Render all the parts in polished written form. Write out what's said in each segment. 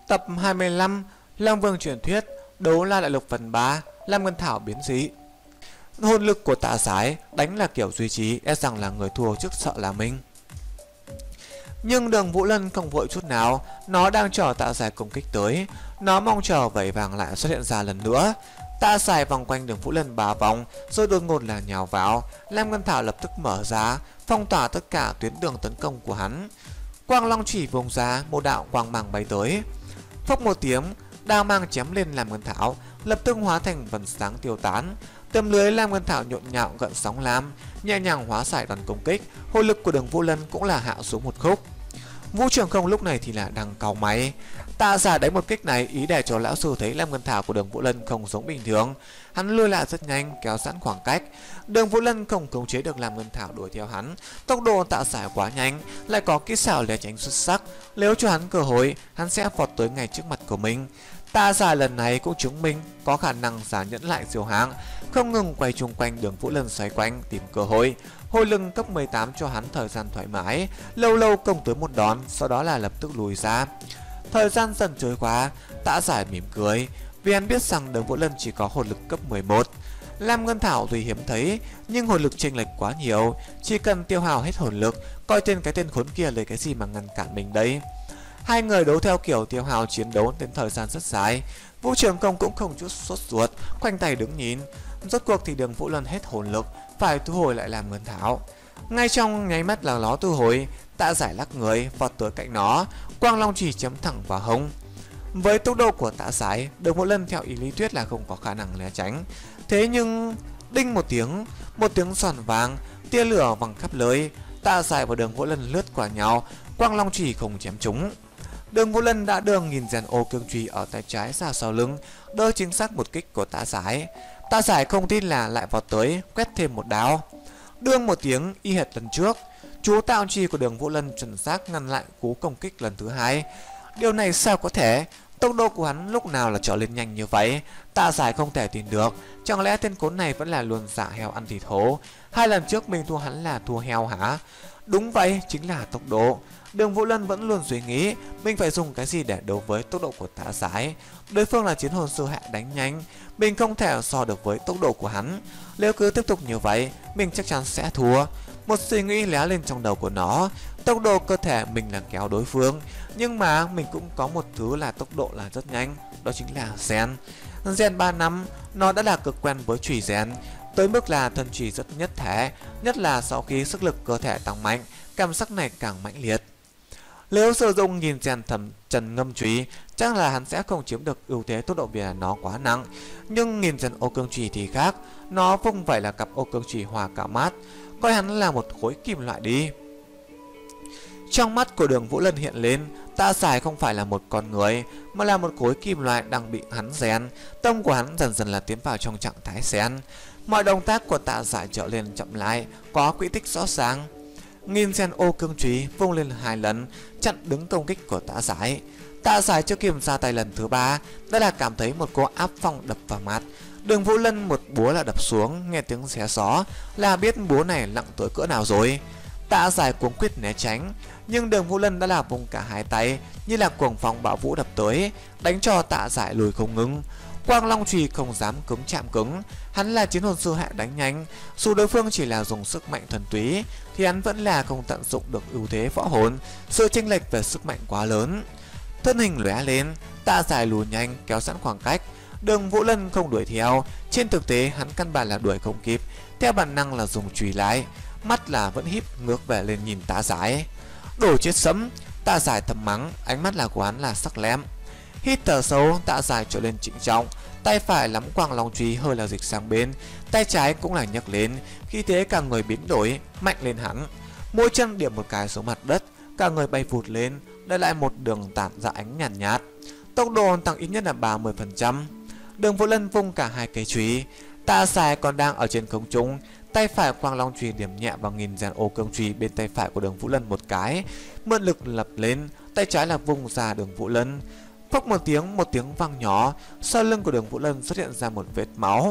Tập 25 Long Vương truyền thuyết đấu la đại lục phần 3 Lam Ngân Thảo biến dị. Hồn lực của Tạ Sái đánh là kiểu duy trì, e rằng là người thua trước sợ là mình. Nhưng Đường Vũ Lân không vội chút nào, nó đang chờ Tạ Sái công kích tới. Nó mong chờ vẩy vàng lại xuất hiện ra lần nữa. Tạ Sái vòng quanh Đường Vũ Lân 3 vòng rồi đột ngột là nhào vào. Lam Ngân Thảo lập tức mở ra, phong tỏa tất cả tuyến đường tấn công của hắn. Quang Long chỉ vùng ra, một đạo quang mang bay tới. Phốc một tiếng, đao mang chém lên Lam Ngân Thảo, lập tức hóa thành vầng sáng tiêu tán. Tấm lưới Lam Ngân Thảo nhộn nhạo gợn sóng lam, nhẹ nhàng hóa giải đòn công kích. Hồn lực của Đường Vũ Lân cũng là hạ xuống một khúc. Vũ Trường Không lúc này thì là đang cau máy. Tạ Giả đánh một kích này ý để cho lão sư thấy Lam Ngân Thảo của Đường Vũ Lân không giống bình thường. Hắn lùi lại rất nhanh, kéo sẵn khoảng cách. Đường Vũ Lân không khống chế được Lam Ngân Thảo đuổi theo hắn. Tốc độ Tạ Giả quá nhanh, lại có kỹ xảo né tránh xuất sắc. Nếu cho hắn cơ hội, hắn sẽ vọt tới ngay trước mặt của mình. Tạ Giả lần này cũng chứng minh có khả năng giả nhẫn lại siêu hạng, không ngừng quay chung quanh Đường Vũ Lân xoay quanh tìm cơ hội. Hồi lưng cấp 18 cho hắn thời gian thoải mái, lâu lâu công tới một đòn, sau đó là lập tức lùi ra. Thời gian dần trôi qua, Tạ Giải mỉm cười, vì hắn biết rằng Đường Vũ Lân chỉ có hồn lực cấp 11. Lam Ngân Thảo tuy hiếm thấy, nhưng hồn lực chênh lệch quá nhiều, chỉ cần tiêu hao hết hồn lực, coi tên cái tên khốn kia lấy cái gì mà ngăn cản mình đấy. Hai người đấu theo kiểu tiêu hao chiến đấu đến thời gian rất dài. Vũ Trường Công cũng không chút sốt ruột, khoanh tay đứng nhìn. Rốt cuộc thì Đường Vũ Lân hết hồn lực, phải thu hồi lại Lam Ngân Thảo. Ngay trong nháy mắt là nó thu hồi, Tạ Giải lắc người vọt tới cạnh nó, Quang Long chỉ chém thẳng vào hông. Với tốc độ của Tạ Giải, Đường Vũ Lân theo ý lý thuyết là không có khả năng né tránh. Thế nhưng đinh một tiếng giòn vàng, tia lửa văng khắp lưới. Tạ Giải và Đường Vũ Lân lướt qua nhau, Quang Long chỉ không chém trúng. Đường Vũ Lân đã đưa nghìn rèn ô cương chùy ở tay trái ra sau lưng, đỡ chính xác một kích của Tạ Giải. Tạ Giải không tin là lại vọt tới, quét thêm một đao. Đương một tiếng y hệt lần trước, chú tạo chi của Đường Vũ Lân chuẩn xác ngăn lại cú công kích lần thứ hai. Điều này sao có thể? Tốc độ của hắn lúc nào là trở lên nhanh như vậy? Tạ Giải không thể tin được, chẳng lẽ tên khốn này vẫn là luôn dạ heo ăn thịt hổ? Hai lần trước mình thua hắn là thua heo hả? Đúng vậy, chính là tốc độ. Đường Vũ Lân vẫn luôn suy nghĩ mình phải dùng cái gì để đấu với tốc độ của Tạ Giải. Đối phương là chiến hồn sư hệ đánh nhanh, mình không thể so được với tốc độ của hắn. Nếu cứ tiếp tục như vậy, mình chắc chắn sẽ thua. Một suy nghĩ lóe lên trong đầu của nó. Tốc độ cơ thể mình là kéo đối phương, nhưng mà mình cũng có một thứ là tốc độ là rất nhanh, đó chính là rèn. Rèn 3 năm, nó đã là cực quen với chùy rèn, tới mức là thân chùy rất nhất thể, nhất là sau khi sức lực cơ thể tăng mạnh, cảm giác này càng mãnh liệt. Nếu sử dụng nghìn rèn thẩm trần ngâm chùy, chắc là hắn sẽ không chiếm được ưu thế tốc độ vì là nó quá nặng. Nhưng nghìn rèn ô cương chùy thì khác, nó không phải là cặp ô cương chùy hòa cả mát, coi hắn là một khối kim loại đi. Trong mắt của Đường Vũ Lân hiện lên, Tạ Giải không phải là một con người, mà là một khối kim loại đang bị hắn rèn. Tâm của hắn dần dần là tiến vào trong trạng thái rèn. Mọi động tác của Tạ Giải trở lên chậm lại, có quỹ tích rõ ràng. Nghìn rèn ô cương chùy vung lên 2 lần, chặn đứng công kích của Tạ Giải. Tạ Giải chưa kịp ra tay lần thứ 3, đã là cảm thấy một cỗ áp phong đập vào mặt. Đường Vũ Lân một búa là đập xuống, nghe tiếng xé gió là biết búa này nặng tới cỡ nào rồi. Tạ Giải cuống quyết né tránh, nhưng Đường Vũ Lân đã là vùng cả hai tay như là cuồng phong bão vũ đập tới, đánh cho Tạ Giải lùi không ngừng. Quang Long chùy không dám cứng chạm cứng, hắn là chiến hồn sư hệ đánh nhanh, dù đối phương chỉ là dùng sức mạnh thuần túy thì hắn vẫn là không tận dụng được ưu thế võ hồn, sự chênh lệch về sức mạnh quá lớn. Thân hình lóe lên, Tạ Giải lùi nhanh kéo sẵn khoảng cách. Đường Vũ Lân không đuổi theo, trên thực tế hắn căn bản là đuổi không kịp, theo bản năng là dùng chùy lái, mắt là vẫn híp ngước về lên nhìn Tạ Giải. Đồ chết sẫm, Tạ Giải thầm mắng, ánh mắt là của hắn là sắc lém. Hít thở sâu, Tạ Giải trở lên trịnh trọng, tay phải nắm Quang Long chùy hơi là dịch sang bên, tay trái cũng là nhấc lên, khi thế cả người biến đổi, mạnh lên hẳn. Mỗi chân điểm một cái xuống mặt đất, cả người bay vụt lên, để lại một đường tản ra ánh nhàn nhạt. Tốc độ tăng ít nhất là 30%. Đường Vũ Lân vung cả hai cây chùy, Tạ Giải còn đang ở trên không trung, tay phải Quang Long chùy điểm nhẹ vào nghìn rèn ô cương chùy bên tay phải của Đường Vũ Lân một cái, mượn lực lập lên, tay trái là vung ra Đường Vũ Lân. Phốc một tiếng vang nhỏ, sau lưng của Đường Vũ Lân xuất hiện ra một vết máu.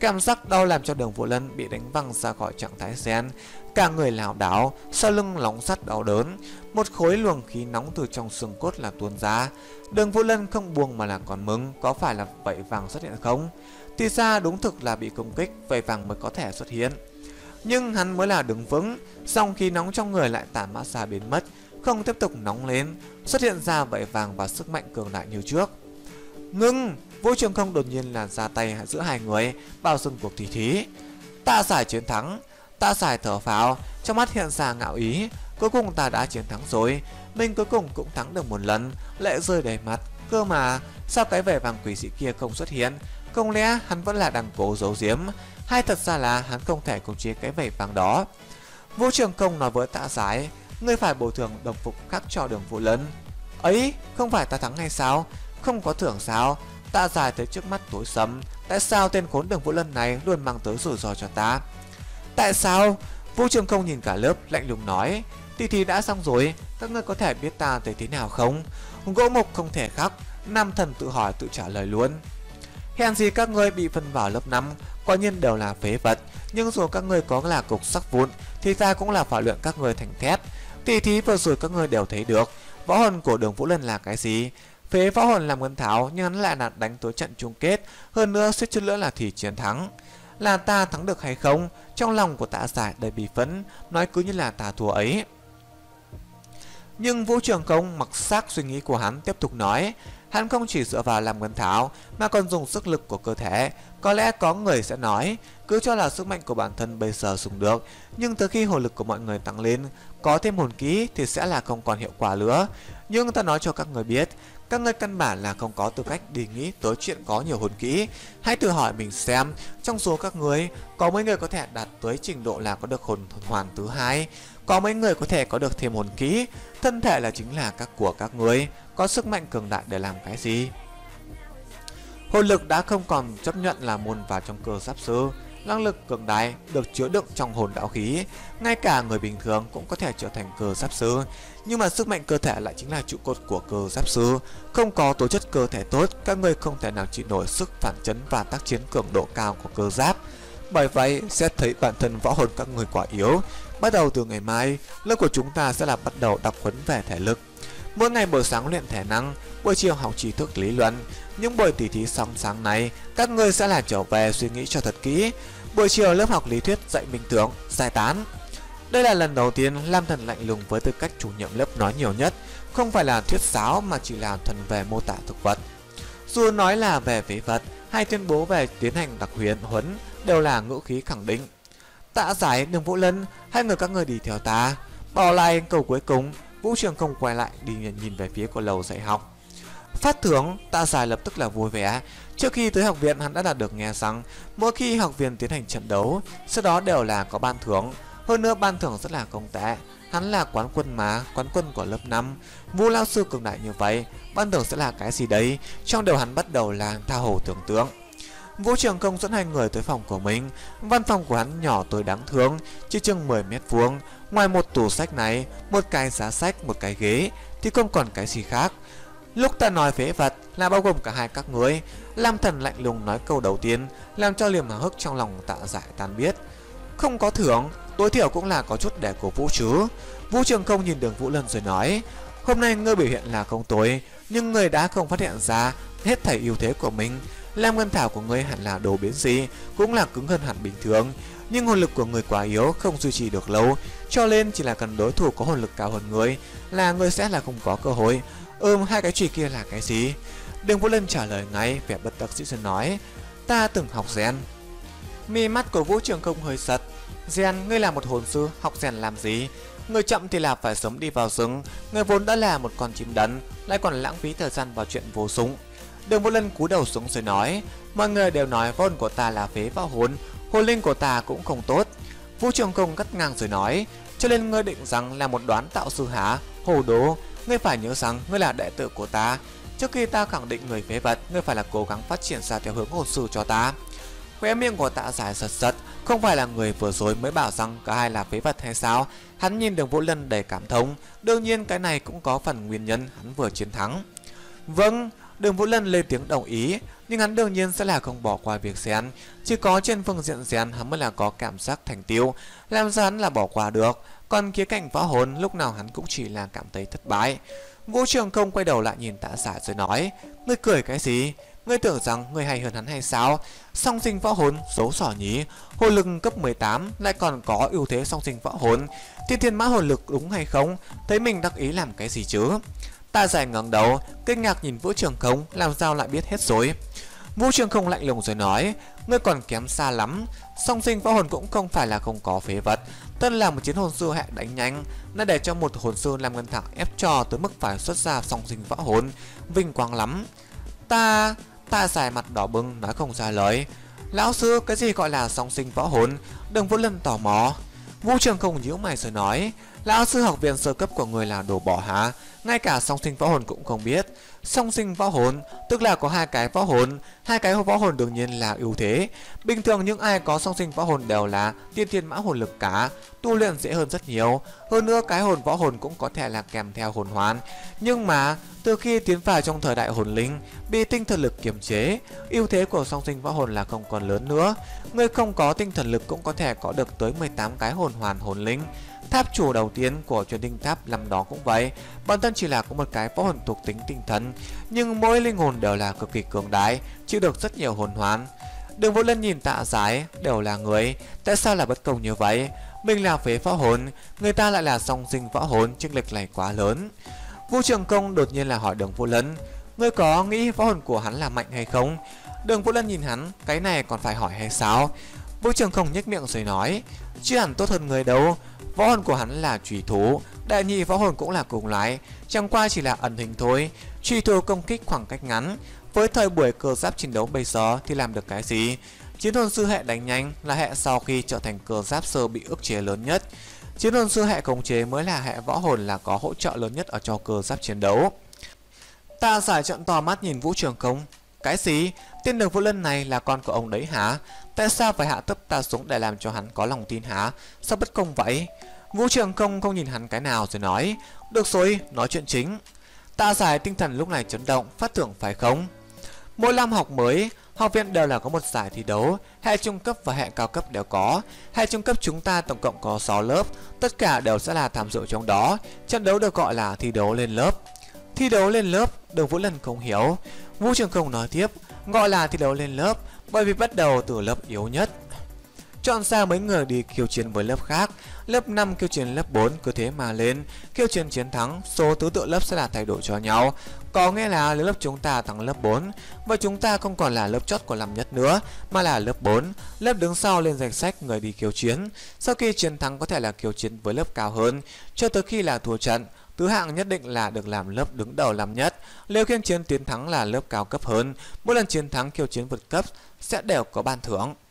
Cảm giác đau làm cho Đường Vũ Lân bị đánh văng ra khỏi trạng thái zen, cả người lảo đảo, sau lưng nóng sắt đau đớn, một khối luồng khí nóng từ trong xương cốt là tuôn ra. Đường Vũ Lân không buông mà là còn mừng, có phải là vảy vàng xuất hiện không? Thì ra đúng thực là bị công kích, vảy vàng mới có thể xuất hiện. Nhưng hắn mới là đứng vững, song khí nóng trong người lại tản mát ra biến mất, không tiếp tục nóng lên, xuất hiện ra vảy vàng và sức mạnh cường đại như trước. Ngưng! Vũ Trường Không đột nhiên là ra tay giữa hai người, bao dừng cuộc tỷ thí. Tạ Giải chiến thắng. Tạ Giải thở phào, trong mắt hiện ra ngạo ý. Cuối cùng ta đã chiến thắng rồi, mình cuối cùng cũng thắng được một lần. Lệ rơi đầy mặt. Cơ mà sao cái vẻ vàng quỷ dị kia không xuất hiện? Không lẽ hắn vẫn là đang cố giấu giếm, hay thật ra là hắn không thể khống chế cái vẻ vàng đó? Vũ Trường Không nói với Tạ Giải, ngươi phải bồi thường đồng phục khác cho Đường Vũ Lân. Ấy, không phải ta thắng hay sao? Không có thưởng sao? Tạ Giải thấy trước mắt tối sầm, tại sao tên khốn Đường Vũ Lân này luôn mang tới rủi ro cho ta? Tại sao? Vũ Trường Không nhìn cả lớp lạnh lùng nói, tỷ thí đã xong rồi, các ngươi có thể biết ta thấy thế nào không? Gỗ mục không thể khắc, Nam Thần tự hỏi tự trả lời luôn. Hèn gì các ngươi bị phân vào lớp 5, quả nhiên đều là phế vật, nhưng dù các ngươi có là cục sắc vụn thì ta cũng là phải luyện các ngươi thành thép. Tỷ thí vừa rồi các ngươi đều thấy được, võ hồn của Đường Vũ Lân là cái gì? Phế võ hồn làm ngân thảo, nhưng hắn lại là đánh tới trận chung kết, hơn nữa suýt chút nữa là thì chiến thắng. Là ta thắng được hay không? Trong lòng của Tạ Giải đầy bí phẫn, nói cứ như là ta thua ấy. Nhưng Vũ Trường Không mặc xác suy nghĩ của hắn, tiếp tục nói, hắn không chỉ dựa vào làm ngân thảo mà còn dùng sức lực của cơ thể. Có lẽ có người sẽ nói, cứ cho là sức mạnh của bản thân bây giờ dùng được, nhưng từ khi hồn lực của mọi người tăng lên, có thêm hồn kỹ thì sẽ là không còn hiệu quả nữa. Nhưng ta nói cho các người biết, các ngươi căn bản là không có tư cách đi nghĩ tới chuyện có nhiều hồn kỹ. Hãy tự hỏi mình xem, trong số các người có mấy người có thể đạt tới trình độ là có được hồn hoàn thứ hai? Có mấy người có thể có được thêm hồn kỹ? Thân thể là chính là các người, có sức mạnh cường đại để làm cái gì? Hồn lực đã không còn chấp nhận là môn vào trong cơ giáp sư. Năng lực cường đại được chứa đựng trong hồn đạo khí, ngay cả người bình thường cũng có thể trở thành cơ giáp sư. Nhưng mà sức mạnh cơ thể lại chính là trụ cột của cơ giáp sư. Không có tố chất cơ thể tốt, các người không thể nào chịu nổi sức phản chấn và tác chiến cường độ cao của cơ giáp. Bởi vậy, sẽ thấy bản thân võ hồn các người quá yếu. Bắt đầu từ ngày mai, lớp của chúng ta sẽ là bắt đầu đọc huấn về thể lực. Mỗi ngày buổi sáng luyện thể năng, buổi chiều học tri thức lý luận. Những buổi tỉ thí xong sáng này, các ngươi sẽ là trở về suy nghĩ cho thật kỹ. Buổi chiều lớp học lý thuyết dạy minh tưởng, giải tán. Đây là lần đầu tiên Lam Thần lạnh lùng với tư cách chủ nhiệm lớp nói nhiều nhất, không phải là thuyết giáo mà chỉ là thuần về mô tả thực vật. Dù nói là về phế vật hay tuyên bố về tiến hành đặc huấn đều là ngữ khí khẳng định. Tạ Giải, Đường Vũ Lân, hai người các ngươi đi theo ta. Bỏ lại câu cuối cùng, Vũ Trường Không quay lại đi nhìn về phía của lầu dạy học. Phát thưởng, Tạ Giải lập tức là vui vẻ. Trước khi tới học viện, hắn đã đạt được nghe rằng mỗi khi học viên tiến hành trận đấu, sau đó đều là có ban thưởng. Hơn nữa ban thưởng rất là không tệ. Hắn là quán quân mà, quán quân của lớp 5. Vũ lão sư cường đại như vậy, ban thưởng sẽ là cái gì đấy? Trong đầu hắn bắt đầu là tha hồ tưởng tượng. Vũ Trường Không dẫn hai người tới phòng của mình. Văn phòng của hắn nhỏ tới đáng thương, chỉ chừng 10 mét vuông. Ngoài một tủ sách này, một cái giá sách, một cái ghế thì không còn cái gì khác. Lúc ta nói phế vật là bao gồm cả hai các người. Lam Thần lạnh lùng nói câu đầu tiên, làm cho niềm háo hức trong lòng Tạ Giải tan biết. Không có thưởng, tối thiểu cũng là có chút để cổ vũ chứ. Vũ Trường Không nhìn Đường Vũ Lân rồi nói, hôm nay ngươi biểu hiện là không tồi, nhưng ngươi đã không phát hiện ra hết thảy ưu thế của mình. Lam ngân thảo của ngươi hẳn là đồ biến dị, cũng là cứng hơn hẳn bình thường, nhưng hồn lực của ngươi quá yếu, không duy trì được lâu, cho nên chỉ là cần đối thủ có hồn lực cao hơn ngươi là ngươi sẽ là không có cơ hội. Hai cái chùy kia là cái gì? Đường Vũ Lân trả lời ngay, vẻ bất đắc dĩ rồi nói, ta từng học rèn. Mi mắt của Vũ Trường Không hơi giật. Rèn, ngươi là một hồn sư, học rèn làm gì? Người chậm thì là phải sớm đi vào rừng, người vốn đã là một con chim đần, lại còn lãng phí thời gian vào chuyện vô dụng. Đường Vũ Lân cúi đầu xuống rồi nói, mọi người đều nói võ hồn của ta là phế vào hồn, hồn linh của ta cũng không tốt. Vũ Trường Không cắt ngang rồi nói, cho nên ngươi định rằng là một đoán tạo sư hả? Hồ đồ, ngươi phải nhớ rằng ngươi là đệ tử của ta. Trước khi ta khẳng định người phế vật, ngươi phải là cố gắng phát triển ra theo hướng hồn sư cho ta. Khóe miệng của Tạ Giải giật giật, không phải là người vừa rồi mới bảo rằng cả hai là phế vật hay sao? Hắn nhìn Đường Vũ Lân đầy cảm thông, đương nhiên cái này cũng có phần nguyên nhân hắn vừa chiến thắng. Vâng, Đường Vũ Lân lên tiếng đồng ý, nhưng hắn đương nhiên sẽ là không bỏ qua việc rèn. Chỉ có trên phương diện rèn hắn mới là có cảm giác thành tựu, làm sao hắn là bỏ qua được. Còn khía cạnh võ hồn lúc nào hắn cũng chỉ là cảm thấy thất bại. Vũ Trường Không quay đầu lại nhìn Tạ Giải rồi nói: ngươi cười cái gì? Ngươi tưởng rằng ngươi hay hơn hắn hay sao? Song sinh võ hồn xấu xỏ nhỉ? Hồn lực cấp 18 lại còn có ưu thế song sinh võ hồn. Tiên thiên mã hồn lực đúng hay không? Thấy mình đắc ý làm cái gì chứ? Tạ Giải ngẩng đầu kinh ngạc nhìn Vũ Trường Không, làm sao lại biết hết rồi. Vũ Trường Không lạnh lùng rồi nói: ngươi còn kém xa lắm. Song sinh võ hồn cũng không phải là không có phế vật. Tân là một chiến hồn sư hệ đánh nhanh, nên để cho một hồn sư làm ngân thẳng ép cho tới mức phải xuất ra song sinh võ hồn, vinh quang lắm. Ta dài mặt đỏ bừng nói không ra lời. Lão sư, cái gì gọi là song sinh võ hồn? Đường Vũ Lân tò mò. Vũ Trường Không nhíu mày rồi nói: lão sư, học viện sơ cấp của người là đồ bỏ hả? Ngay cả song sinh võ hồn cũng không biết. Song sinh võ hồn tức là có hai cái võ hồn, hai cái võ hồn đương nhiên là ưu thế. Bình thường những ai có song sinh võ hồn đều là tiên thiên mã hồn lực cả, tu luyện dễ hơn rất nhiều. Hơn nữa cái hồn võ hồn cũng có thể là kèm theo hồn hoàn. Nhưng mà từ khi tiến vào trong thời đại hồn linh, bị tinh thần lực kiềm chế, ưu thế của song sinh võ hồn là không còn lớn nữa. Người không có tinh thần lực cũng có thể có được tới 18 cái hồn hoàn hồn linh. Tháp chủ đầu tiên của truyền tinh tháp năm đó cũng vậy, bản thân chỉ là có một cái võ hồn thuộc tính tinh thần, nhưng mỗi linh hồn đều là cực kỳ cường đại, chịu được rất nhiều hồn hoàn. Đường Vũ Lân nhìn Tạ Giải, đều là người, tại sao là bất công như vậy? Mình là phế võ hồn, người ta lại là song sinh võ hồn, chênh lệch này quá lớn. Vũ Trường Công đột nhiên là hỏi Đường Vũ Lân: ngươi có nghĩ võ hồn của hắn là mạnh hay không? Đường Vũ Lân nhìn hắn, cái này còn phải hỏi hay sao? Vũ Trường Không nhếch miệng rồi nói: chứ hẳn tốt hơn người đâu. Võ hồn của hắn là chủy thú, đại nhị võ hồn cũng là cùng lái, chẳng qua chỉ là ẩn hình thôi. Chủy thú công kích khoảng cách ngắn, với thời buổi cơ giáp chiến đấu bây giờ thì làm được cái gì? Chiến hồn sư hệ đánh nhanh là hệ sau khi trở thành cơ giáp sơ bị ức chế lớn nhất. Chiến hồn sư hệ khống chế mới là hệ võ hồn là có hỗ trợ lớn nhất ở cho cơ giáp chiến đấu. Tạ Giải trợn to mắt nhìn Vũ Trường Không: cái gì? Tên Đường Vũ Lân này là con của ông đấy hả? Tại sao phải hạ thấp ta xuống để làm cho hắn có lòng tin hả? Sao bất công vậy? Vũ Trường không nhìn hắn cái nào rồi nói: được rồi, nói chuyện chính. Tạ Giải tinh thần lúc này chấn động, phát thưởng phải không? Mỗi năm học mới, học viện đều là có một giải thi đấu, hệ trung cấp và hệ cao cấp đều có. Hệ trung cấp chúng ta tổng cộng có 6 lớp, tất cả đều sẽ là tham dự trong đó. Trận đấu được gọi là thi đấu lên lớp. Thi đấu lên lớp? Đường Vũ Lân không hiểu. Vũ Trường Không nói tiếp: gọi là thi đấu lên lớp bởi vì bắt đầu từ lớp yếu nhất, chọn ra mấy người đi khiêu chiến với lớp khác. Lớp 5 khiêu chiến lớp 4, cứ thế mà lên. Khiêu chiến chiến thắng, số thứ tự lớp sẽ là thay đổi cho nhau. Có nghĩa là nếu lớp chúng ta thắng lớp 4, và chúng ta không còn là lớp chót của năm nhất nữa, mà là lớp 4. Lớp đứng sau lên danh sách người đi khiêu chiến. Sau khi chiến thắng có thể là khiêu chiến với lớp cao hơn, cho tới khi là thua trận. Thứ hạng nhất định là được làm lớp đứng đầu năm nhất. Nếu khiêu chiến tiến thắng là lớp cao cấp hơn, mỗi lần chiến thắng khiêu chiến vượt cấp sẽ đều có ban thưởng.